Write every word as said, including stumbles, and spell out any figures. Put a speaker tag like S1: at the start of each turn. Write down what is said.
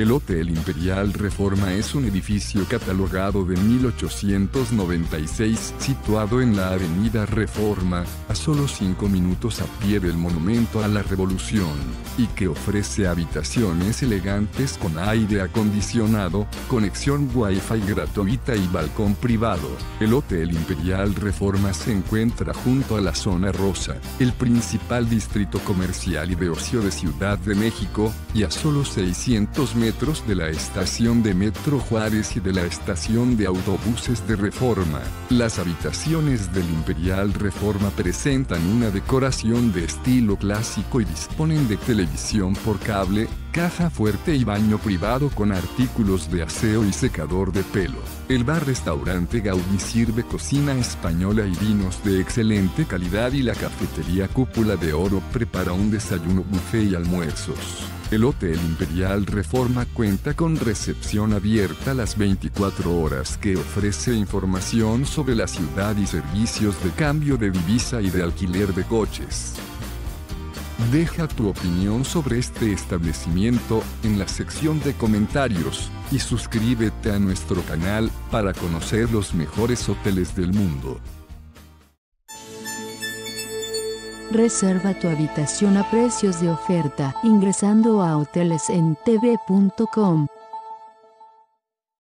S1: El Hotel Imperial Reforma es un edificio catalogado de mil ochocientos noventa y seis, situado en la avenida Reforma, a solo cinco minutos a pie del Monumento a la Revolución, y que ofrece habitaciones elegantes con aire acondicionado, conexión Wi-Fi gratuita y balcón privado. El Hotel Imperial Reforma se encuentra junto a la Zona Rosa, el principal distrito comercial y de ocio de Ciudad de México, y a solo seiscientos metros de la estación de Metro Juárez y de la estación de autobuses de Reforma. Las habitaciones del Imperial Reforma presentan una decoración de estilo clásico y disponen de televisión por cable, caja fuerte y baño privado con artículos de aseo y secador de pelo. El bar-restaurante Gaudí sirve cocina española y vinos de excelente calidad, y la cafetería Cúpula de Oro prepara un desayuno buffet y almuerzos. El Hotel Imperial Reforma cuenta con recepción abierta las veinticuatro horas que ofrece información sobre la ciudad y servicios de cambio de divisa y de alquiler de coches. Deja tu opinión sobre este establecimiento en la sección de comentarios, y suscríbete a nuestro canal para conocer los mejores hoteles del mundo.
S2: Reserva tu habitación a precios de oferta ingresando a hoteles en t v punto com.